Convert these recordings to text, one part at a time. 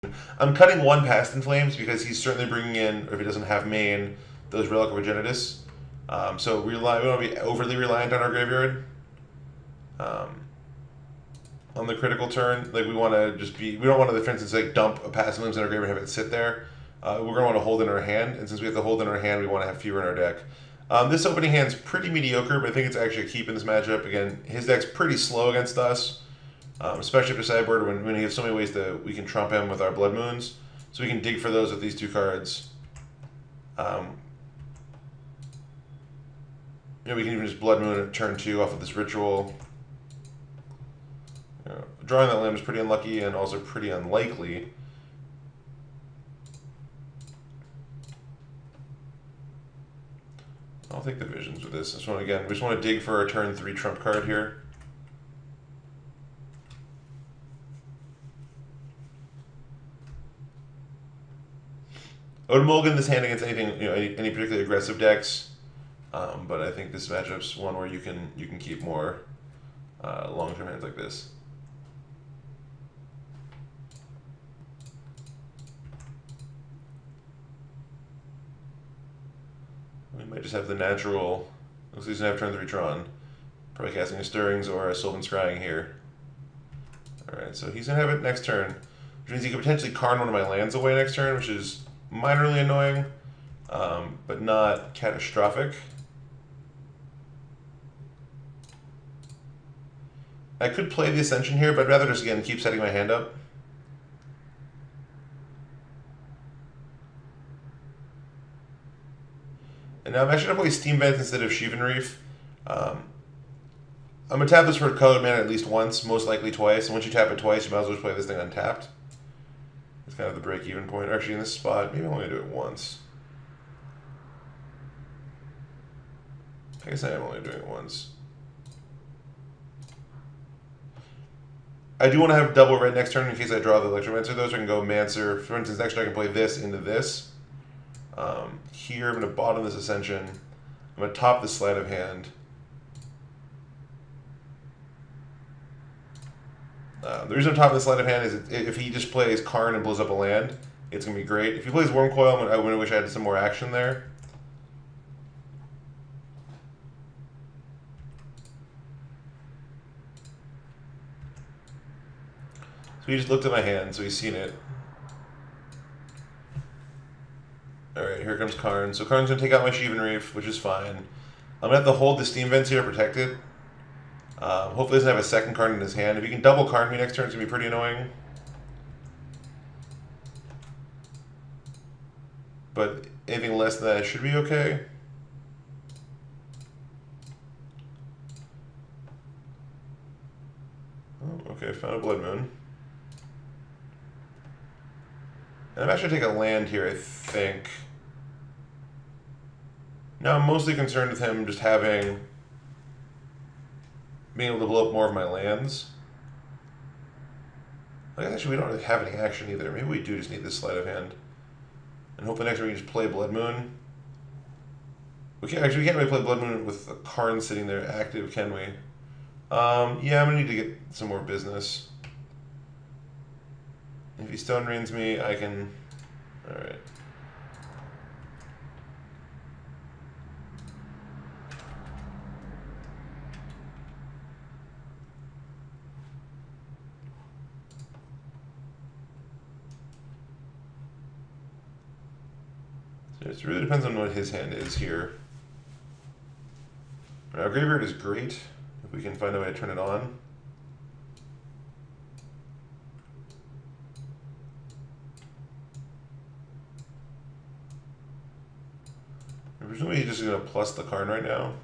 I'm cutting one past in flames because he's certainly bringing in, or if he doesn't have main, those Relic of Progenitus. So we don't be overly reliant on our graveyard. On the critical turn, like we want to just be, we don't want to, for instance, like dump a passive limbs in our graveyard and have it sit there. We're going to want to hold in our hand, and since we have to hold in our hand, we want to have fewer in our deck. This opening hand's pretty mediocre, but I think it's actually a keep in this matchup. Again, his deck's pretty slow against us, especially after sideboard when he has so many ways that we can trump him with our Blood Moons. So we can dig for those with these two cards. We can even just Blood Moon at turn 2 off of this ritual. Drawing that limb is pretty unlucky and also pretty unlikely. I'll take the visions with this. We just want to dig for our turn 3 trump card here. I would mulligan this hand against anything, any particularly aggressive decks, but I think this matchup's one where you can keep more long-term hands like this. We might just have the natural. Looks like he's gonna have turn 3 Tron. Probably casting a Stirrings or a Sylvan Scrying here. Alright, so he's gonna have it next turn, which means he could potentially Karn one of my lands away next turn, which is minorly annoying, but not catastrophic. I could play the Ascension here, but I'd rather just, again, keep setting my hand up. And now I'm actually going to play Steam Vent instead of Sheevan Reef. I'm going to tap this for a code mana at least once, most likely twice. And once you tap it twice, you might as well just play this thing untapped. It's kind of the break-even point. Actually, in this spot, maybe I'm only do it once. I guess I am only doing it once. I do want to have double red next turn in case I draw the Electromancer, though, so I can go Mancer. For instance, next turn I can play this into this. Here, I'm going to bottom this Ascension. I'm going to top this Sleight of Hand. The reason I'm topping this Sleight of Hand is if he just plays Karn and blows up a land, it's going to be great. If he plays Worm Coil, I'm going to wish I had some more action there. So he just looked at my hand, so he's seen it. Alright, here comes Karn. So Karn's going to take out my Sheevan Reef, which is fine. I'm going to have to hold the Steam Vents here to protect it. Hopefully he doesn't have a second Karn in his hand. If he can double Karn me next turn, it's going to be pretty annoying. But anything less than that should be okay. Oh, okay, found a Blood Moon. And I'm actually going to take a land here, I think. Now I'm mostly concerned with him just being able to blow up more of my lands. I guess actually we don't really have any action either. Maybe we do just need this Sleight of Hand. And hopefully next turn we can just play Blood Moon. We can't really play Blood Moon with a Karn sitting there active, can we? Yeah, I'm going to need to get some more business. If he Stone Rains me, I can... Alright. So it really depends on what his hand is here. Our graveyard is great, if we can find a way to turn it on. Presumably he's just going to plus the Karn right now.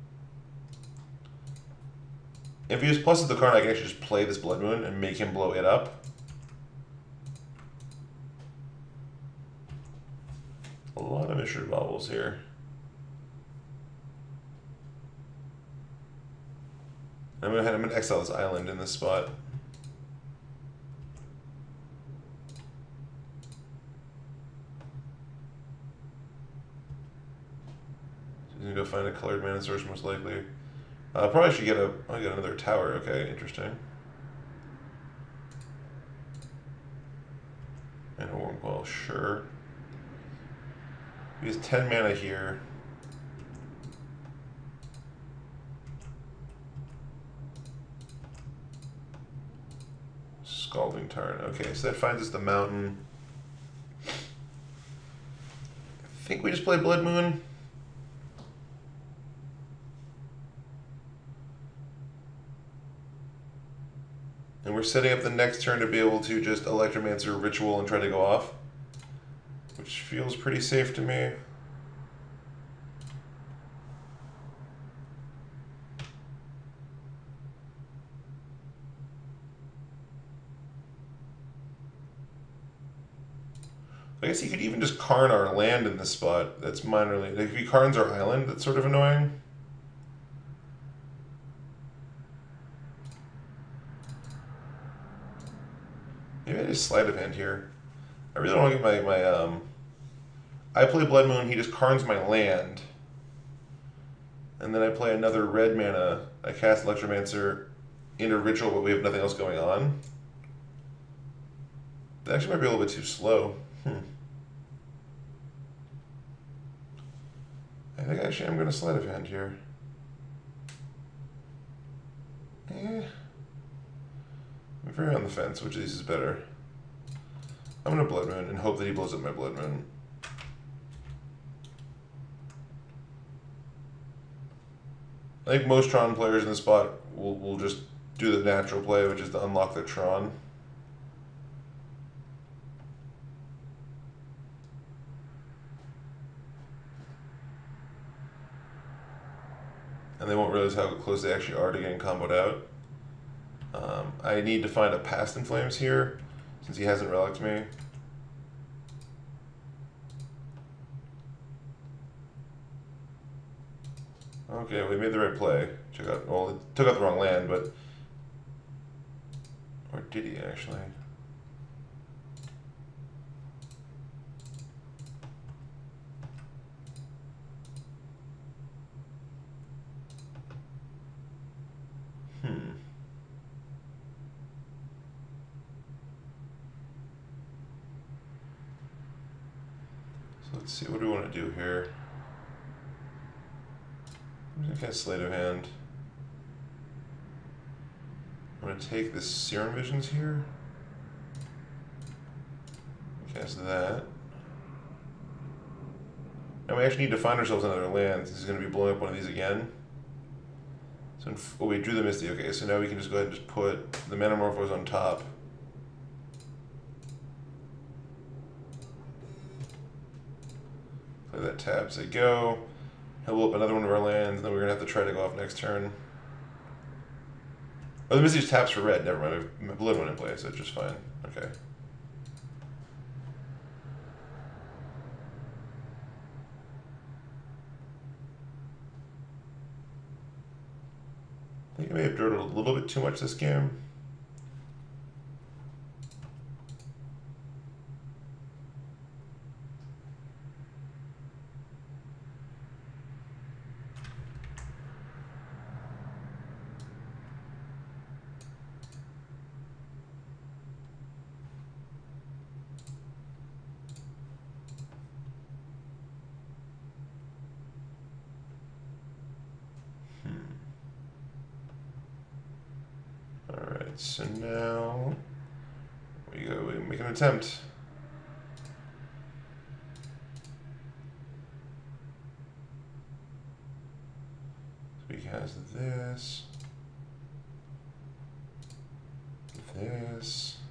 If he just pluses the Karn, I can actually just play this Blood Moon and make him blow it up. A lot of Mishra Baubles here. I'm going to exile this island in this spot. He's gonna go find a colored mana source most likely. Probably should get I'll get another tower. Okay, interesting. Well, sure. He has 10 mana here. Scalding Tarn. Okay, so that finds us the mountain. I think we just play Blood Moon. And we're setting up the next turn to be able to just Electromancer Ritual and try to go off. Which feels pretty safe to me. I guess he could even just Karn our land in this spot. That's minorly. Like if he Karns our island, that's sort of annoying. Maybe I just sleight of hand here. I really don't want to get my I play Blood Moon, he just Karns my land. And then I play another red mana. I cast Electromancer into Ritual, but we have nothing else going on. That actually might be a little bit too slow. I think actually I'm going to sleight of hand here. I'm very on the fence. Which of these is better? I'm going to Blood Moon and hope that he blows up my Blood Moon. I think most Tron players in this spot will just do the natural play, which is to unlock their Tron. And they won't realize how close they actually are to getting comboed out. I need to find a Past in Flames here, since he hasn't relicked me. Okay, we made the right play. Check out. Well, it took out the wrong land, but or did he actually? So let's see. What do we want to do here? I'm going to cast Sleight of Hand. I'm going to take this Serum Visions here. Cast that. Now we actually need to find ourselves another land. This is going to be blowing up one of these again. So, oh, we drew the Misty. Okay, so now we can just go ahead and just put the Metamorphose on top. Play that tab, say go. He'll blow up another one of our lands, and then we're going to have to try to go off next turn. Oh, the Misty just taps for red. Never mind. We have Blood Moon in play, so it's just fine. Okay. I think I may have drew it a little bit too much this game. So now we make an attempt. So he has this, this,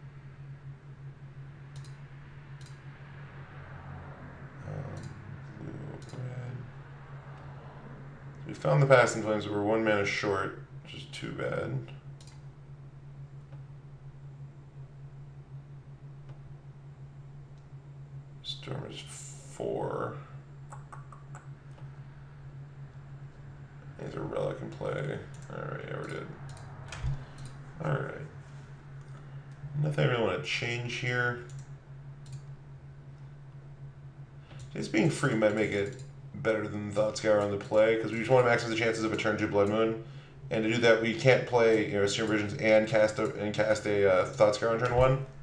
blue, red. So we found the Past in Flames, but we're 1 mana short, which is too bad. Storm is 4. There's a relic in play. Alright, yeah, we're good. Alright. Nothing I really want to change here. Just being free might make it better than Thought Scour on the play, because we just want to maximize the chances of a turn 2 Blood Moon. And to do that, we can't play Serum Visions and cast a Thought Scour on turn 1.